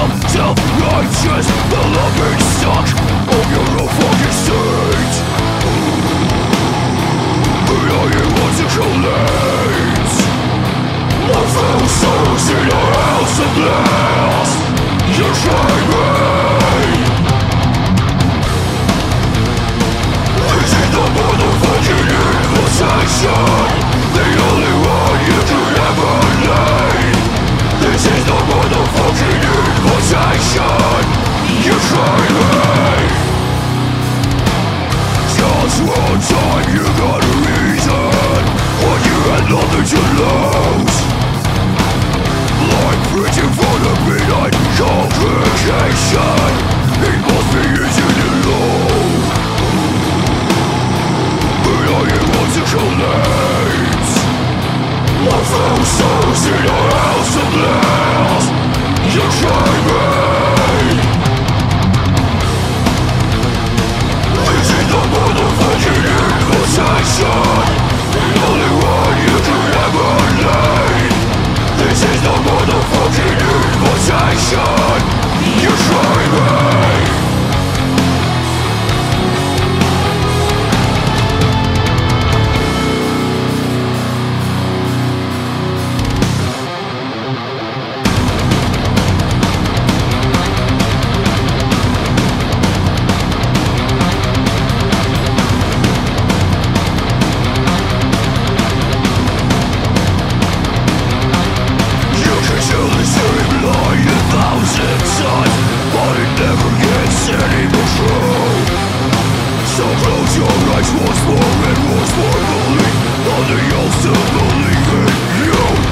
self-righteous, the loving stock of your own fucking state. But all you want to collate more foul souls in your house of glass. You're shining. This is the motherfucking invitation, the only one you could ever need. This is the motherfucking invitation, you're shining. Just one time you got a reason, when you had nothing to lose. Like reaching for the midnight congregation, it must be easy to lose. But all you want to collate more foul souls in your house of glass. You're shining. This is the motherfucking invitation, the only one you could ever need. This is the motherfucking invitation, you're shining. But it never gets any more true. So close your eyes once more and once more, believe on the oath to believe in you.